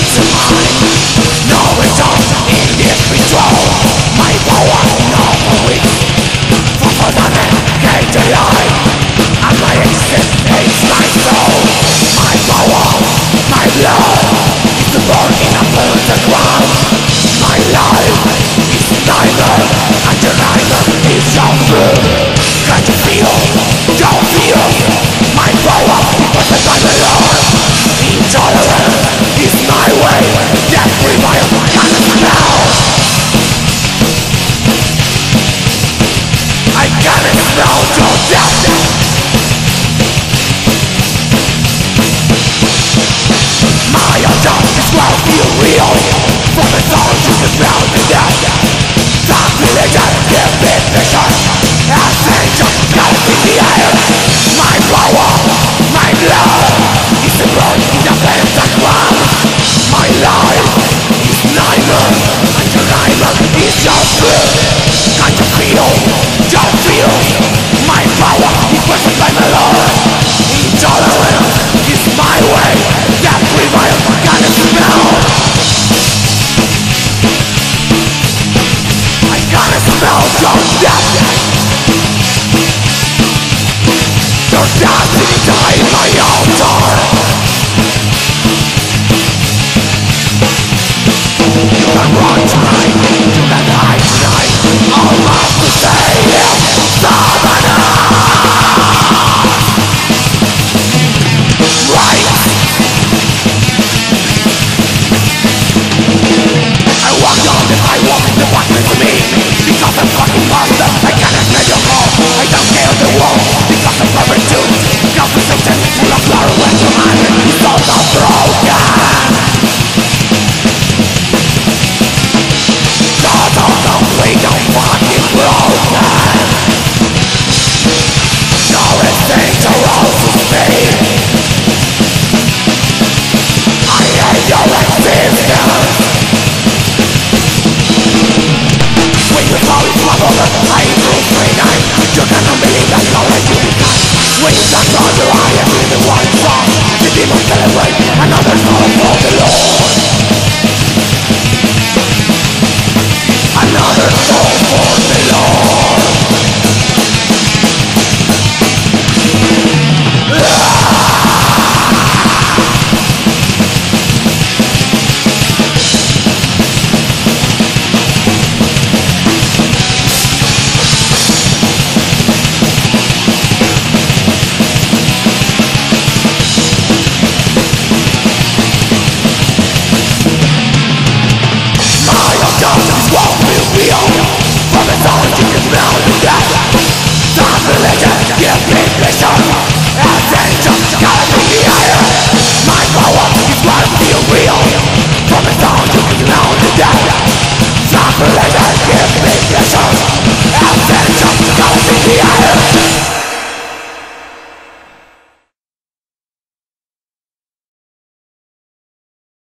to mine. No return in this control. My power now for weeks. For forgotten came to life. And my existence hates my soul. My power, my blood is to burn in a polluted ground. My life is nightmare, and your nightmare is your food. Can't you feel? Don't feel. My power is perfect by the Lord. Intolerance is my way. Death prevails, can smell. I can smell your death. My injustice will feel real. From the soul you can smell the death. Dark religion, give it vision. Ascension, gotta be the air. My power, my blood is to burn in the flames that ground. My life is nightmare, and your nightmare is your food. Can't you feel? Don't feel. My power is perfect by my Lord. Intolerance is my way. That prevails, gotta smell. I gotta smell your death. Your destiny died in my altar. You can run tonight, you can hide tonight. All I have to say is Savannah. Right. I walk on if I walk in the darkness to me. Because I'm fucking monster, I cannot make your call. I don't care the wall, because I'm perfect too. Because the Satan full of glory when your mind is all not broken. God, I'm complete, I'm fucking broken. Nothing to roll to speed. I hate your existence. When you fall in trouble, I improve 3-9. You cannot believe that knowledge you become. When you touch on your eye, I feel the one song. The demons celebrate, another song for the Lord.